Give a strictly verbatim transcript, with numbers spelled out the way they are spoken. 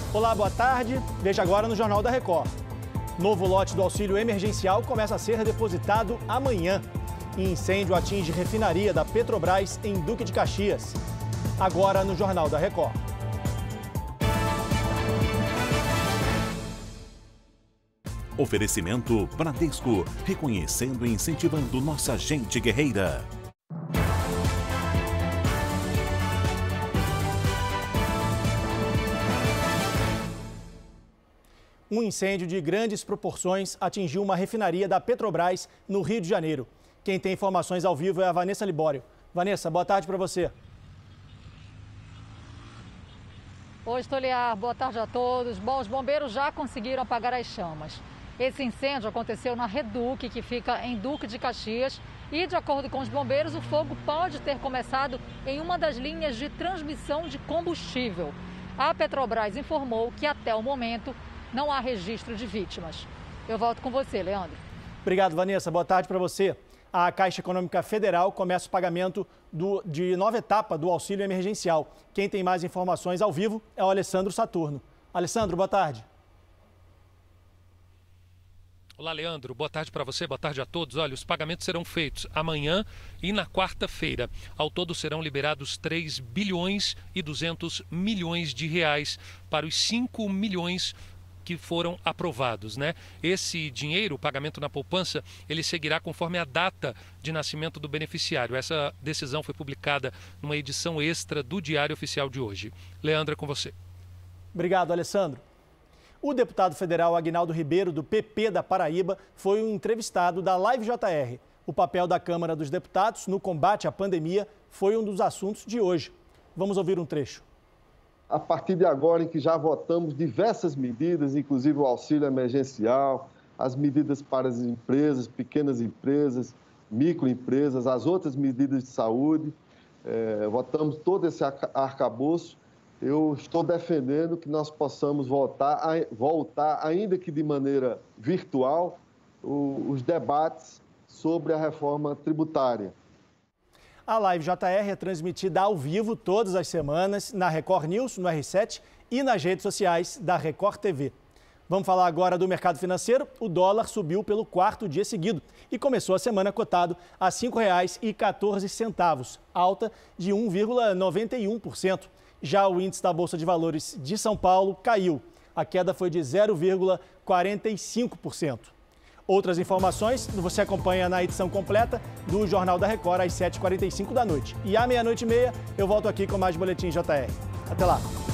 Olá, boa tarde. Veja agora no Jornal da Record. Novo lote do auxílio emergencial começa a ser depositado amanhã. Incêndio atinge refinaria da Petrobras em Duque de Caxias. Agora no Jornal da Record. Oferecimento Bradesco, reconhecendo e incentivando nossa gente guerreira. Um incêndio de grandes proporções atingiu uma refinaria da Petrobras no Rio de Janeiro. Quem tem informações ao vivo é a Vanessa Libório. Vanessa, boa tarde para você. Oi, Stoliar, boa tarde a todos. Bom, os bombeiros já conseguiram apagar as chamas. Esse incêndio aconteceu na Reduc, que fica em Duque de Caxias, e, de acordo com os bombeiros, o fogo pode ter começado em uma das linhas de transmissão de combustível. A Petrobras informou que, até o momento, não há registro de vítimas. Eu volto com você, Leandro. Obrigado, Vanessa. Boa tarde para você. A Caixa Econômica Federal começa o pagamento do, de nova etapa do auxílio emergencial. Quem tem mais informações ao vivo é o Alessandro Saturno. Alessandro, boa tarde. Olá, Leandro. Boa tarde para você, boa tarde a todos. Olha, os pagamentos serão feitos amanhã e na quarta-feira. Ao todo serão liberados três bilhões e duzentos milhões de reais para os cinco milhões que foram aprovados, né? Esse dinheiro, o pagamento na poupança, ele seguirá conforme a data de nascimento do beneficiário. Essa decisão foi publicada numa edição extra do Diário Oficial de hoje. Leandro, é com você. Obrigado, Alessandro. O deputado federal Aguinaldo Ribeiro, do P P da Paraíba, foi um entrevistado da Live J R. O papel da Câmara dos Deputados no combate à pandemia foi um dos assuntos de hoje. Vamos ouvir um trecho. A partir de agora, em que já votamos diversas medidas, inclusive o auxílio emergencial, as medidas para as empresas, pequenas empresas, microempresas, as outras medidas de saúde, é, votamos todo esse arcabouço. Eu estou defendendo que nós possamos voltar, voltar ainda que de maneira virtual, os debates sobre a reforma tributária. A Live J R é transmitida ao vivo todas as semanas na Record News, no R sete e nas redes sociais da Record T V. Vamos falar agora do mercado financeiro. O dólar subiu pelo quarto dia seguido e começou a semana cotado a cinco reais e quatorze centavos, alta de um vírgula noventa e um por cento. Já o índice da Bolsa de Valores de São Paulo caiu. A queda foi de zero vírgula quarenta e cinco por cento. Outras informações você acompanha na edição completa do Jornal da Record às sete e quarenta e cinco da noite. E à meia-noite e meia eu volto aqui com mais Boletim J R. Até lá!